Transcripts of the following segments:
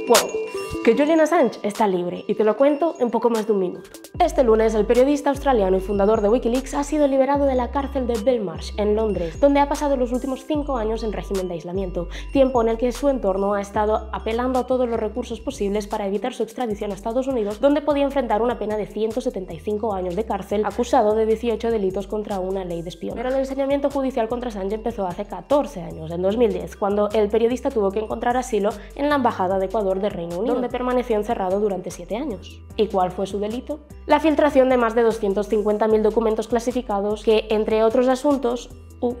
Wow, que Julian Assange está libre, y te lo cuento en poco más de un minuto. Este lunes, el periodista australiano y fundador de Wikileaks ha sido liberado de la cárcel de Belmarsh, en Londres, donde ha pasado los últimos 5 años en régimen de aislamiento, tiempo en el que su entorno ha estado apelando a todos los recursos posibles para evitar su extradición a Estados Unidos, donde podía enfrentar una pena de 175 años de cárcel, acusado de 18 delitos contra una ley de espionaje. Pero el ensañamiento judicial contra Assange empezó hace 14 años, en 2010, cuando el periodista tuvo que encontrar asilo en la Embajada de Ecuador de Reino Unido, donde permaneció encerrado durante 7 años. ¿Y cuál fue su delito? La filtración de más de 250.000 documentos clasificados que, entre otros asuntos,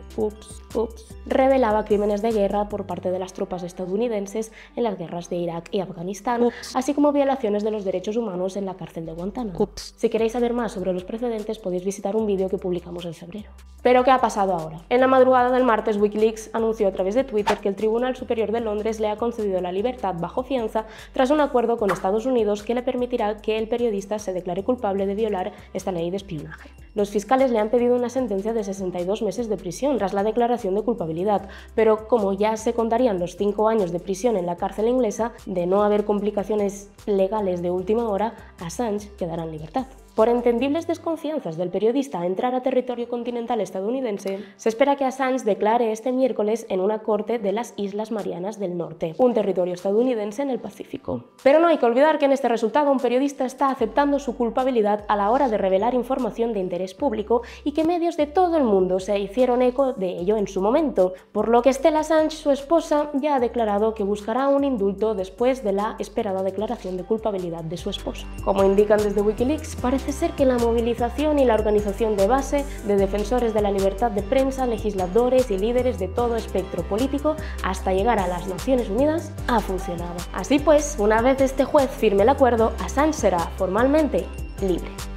revelaba crímenes de guerra por parte de las tropas estadounidenses en las guerras de Irak y Afganistán, así como violaciones de los derechos humanos en la cárcel de Guantánamo. Si queréis saber más sobre los precedentes, podéis visitar un vídeo que publicamos en febrero. ¿Pero qué ha pasado ahora? En la madrugada del martes, Wikileaks anunció a través de Twitter que el Tribunal Superior de Londres le ha concedido la libertad bajo fianza tras un acuerdo con Estados Unidos que le permitirá que el periodista se declare culpable de violar esta ley de espionaje. Los fiscales le han pedido una sentencia de 62 meses de prisión tras la declaración de culpabilidad, pero como ya se contarían los 5 años de prisión en la cárcel inglesa, de no haber complicaciones legales de última hora, Assange quedará en libertad. Por entendibles desconfianzas del periodista a entrar a territorio continental estadounidense, se espera que Assange declare este miércoles en una corte de las Islas Marianas del Norte, un territorio estadounidense en el Pacífico. Pero no hay que olvidar que en este resultado un periodista está aceptando su culpabilidad a la hora de revelar información de interés público y que medios de todo el mundo se hicieron eco de ello en su momento, por lo que Stella Assange, su esposa, ya ha declarado que buscará un indulto después de la esperada declaración de culpabilidad de su esposo. Como indican desde Wikileaks, parece ser que la movilización y la organización de base de defensores de la libertad de prensa, legisladores y líderes de todo espectro político hasta llegar a las Naciones Unidas ha funcionado. Así pues, una vez este juez firme el acuerdo, Assange será formalmente libre.